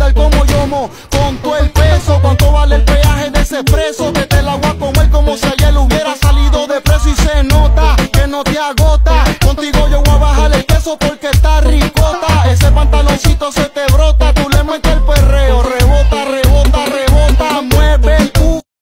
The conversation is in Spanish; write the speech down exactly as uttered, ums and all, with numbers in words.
andar como yomo con todo el peso. ¿Cuánto vale el peaje de ese preso? Que te la voy a comer como si ayer hubiera salido de preso. Y se nota que no te agota. Contigo yo voy a bajar el queso porque